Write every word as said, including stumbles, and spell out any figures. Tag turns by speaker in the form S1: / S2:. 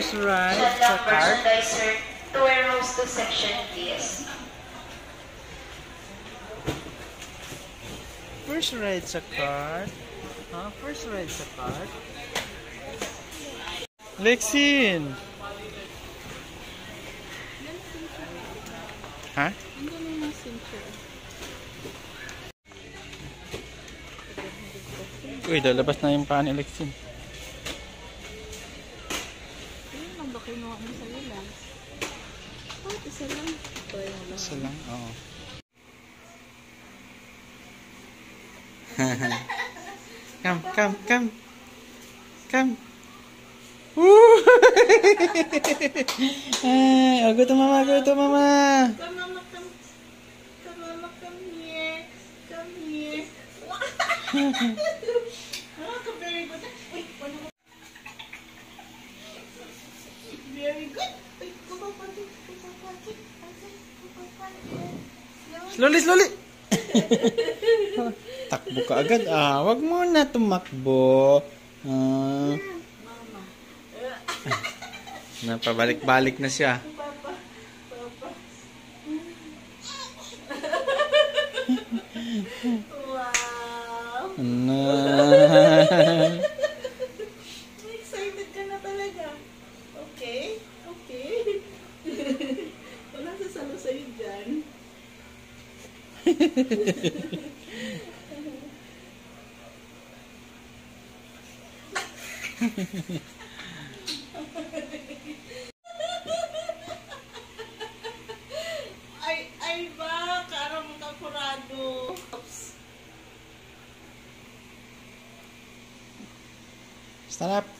S1: First ride sa cart.
S2: Merchandiser to warehouse to section D S.
S1: First ride sa cart. Huh? First ride sa cart. Lexin! Ha? Uy, lalabas na yung paa ni Lexin.
S3: Ayun lang ba kinuha mo sa'yo lang? Oh, isa lang. Ito yung lang.
S1: Isa lang, oo. Come, come, come. Come. Woo! Ay, oh, gusto mama, gusto mama.
S3: Come, mama, come. Come, mama, come here. Come here. Ah, very good. Wait, wala mo. Very good. Wait, kumapati. Kumapati. Kumapati.
S1: Slowly, slowly. Takbo ka agad. Ah, wag mo na tumakbo. Ah.
S3: Mama.
S1: Napabalik-balik na siya.
S3: Papa. Papa. Wow.
S1: Ano?
S3: Excited ka na talaga. Okay. Okay. Wala sasalo sa'yo dyan. ay, ay ba? Karang kapurado. Oops.
S1: Stand up.